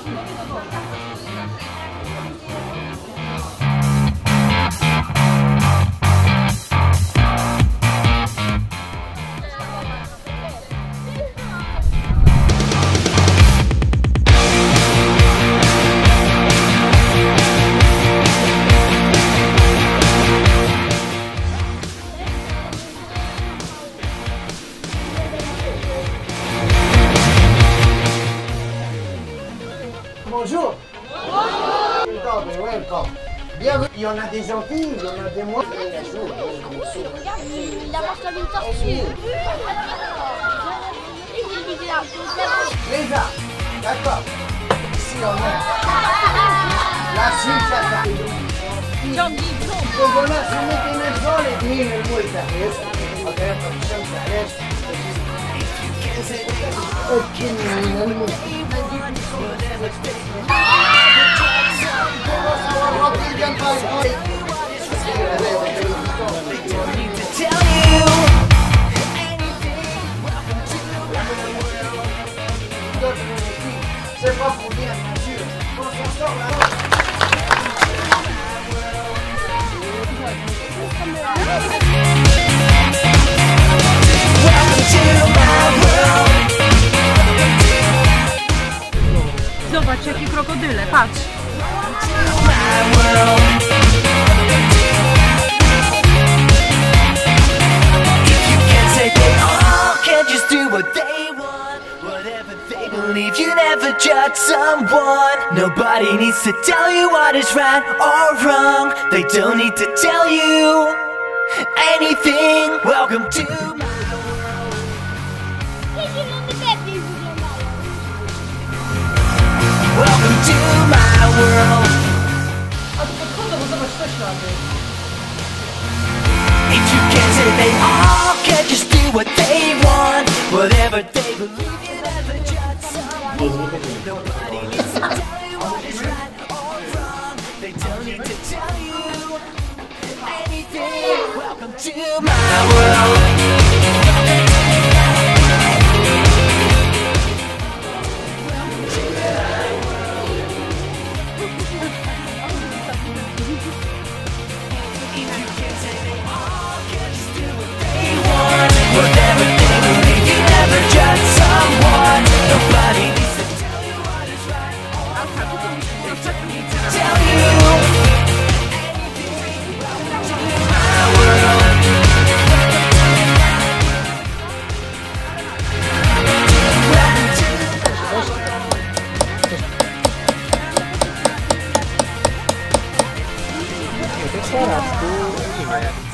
Bonjour. Bonjour. Welcome. Bienvenue. Il y en a des gentils, il y en a des moins. Il a mangé comme une tortue. Lisa, d'accord. Ici on a la Suisse, la وقلنا سميتي نزول دين الملتحف وكيف الشمس عليك أكل من الملتحف C'est pas pour rien, bien sûr. On s'en sort là. Zobacz, jakie krokodyle, patrz. You never judge someone. Nobody needs to tell you what is right or wrong. They don't need to tell you anything. Welcome to my world. Welcome to my world. If you can't say they all can just do what they want, whatever they believe, you never judge someone. Nobody needs to tell you what is right or wrong. They don't need to tell you anything. Welcome to my world. Whatever they believe, you never judge someone. Nobody needs to tell you what is right or wrong. They don't need to tell you anything. Welcome to my world. Teraz tu nie ma jak.